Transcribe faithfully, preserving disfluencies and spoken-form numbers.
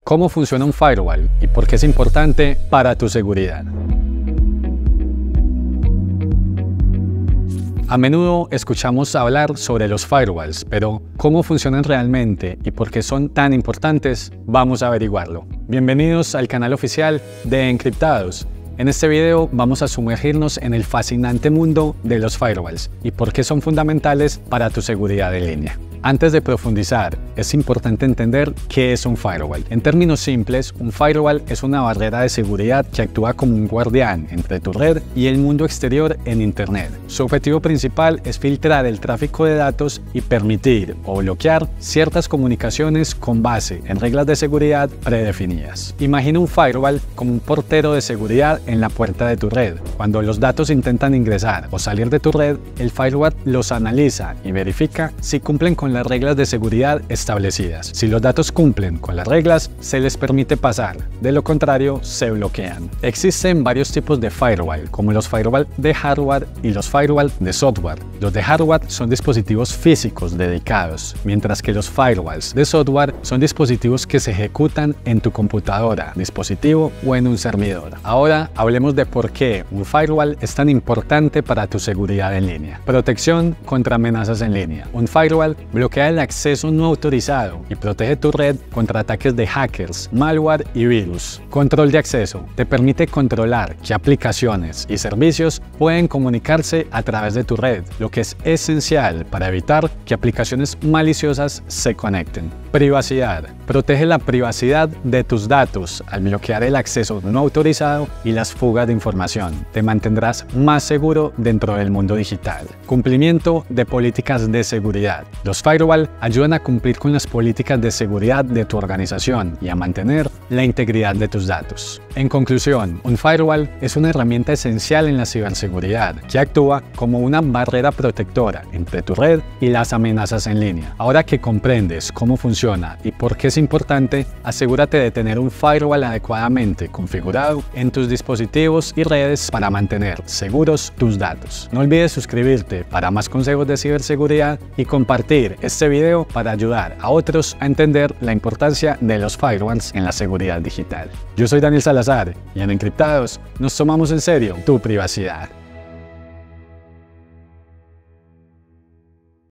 ¿Cómo funciona un firewall y por qué es importante para tu seguridad? A menudo escuchamos hablar sobre los firewalls, pero ¿cómo funcionan realmente y por qué son tan importantes? Vamos a averiguarlo. Bienvenidos al canal oficial de Encriptados. En este video vamos a sumergirnos en el fascinante mundo de los firewalls y por qué son fundamentales para tu seguridad en línea. Antes de profundizar, es importante entender qué es un firewall. En términos simples, un firewall es una barrera de seguridad que actúa como un guardián entre tu red y el mundo exterior en Internet. Su objetivo principal es filtrar el tráfico de datos y permitir o bloquear ciertas comunicaciones con base en reglas de seguridad predefinidas. Imagina un firewall como un portero de seguridad en la puerta de tu red. Cuando los datos intentan ingresar o salir de tu red, el firewall los analiza y verifica si cumplen con las reglas de seguridad establecidas. Si los datos cumplen con las reglas, se les permite pasar, de lo contrario, se bloquean. Existen varios tipos de firewall, como los firewall de hardware y los firewall de software. Los de hardware son dispositivos físicos dedicados, mientras que los firewalls de software son dispositivos que se ejecutan en tu computadora, dispositivo o en un servidor. Ahora hablemos de por qué un firewall es tan importante para tu seguridad en línea. Protección contra amenazas en línea. Un firewall bloquea el acceso no autorizado y protege tu red contra ataques de hackers, malware y virus. Control de acceso. Te permite controlar qué aplicaciones y servicios pueden comunicarse a través de tu red, lo que es esencial para evitar que aplicaciones maliciosas se conecten. Privacidad. Protege la privacidad de tus datos al bloquear el acceso no autorizado y las fugas de información. Te mantendrás más seguro dentro del mundo digital. Cumplimiento de políticas de seguridad. Los firewall ayudan a cumplir con las políticas de seguridad de tu organización y a mantener la integridad de tus datos. En conclusión, un firewall es una herramienta esencial en la ciberseguridad que actúa como una barrera protectora entre tu red y las amenazas en línea. Ahora que comprendes cómo funciona y por qué es importante, asegúrate de tener un firewall adecuadamente configurado en tus dispositivos y redes para mantener seguros tus datos. No olvides suscribirte para más consejos de ciberseguridad y compartir este video para ayudar a otros a entender la importancia de los firewalls en la seguridad digital. Yo soy Daniel Salazar y en Encriptados nos tomamos en serio tu privacidad.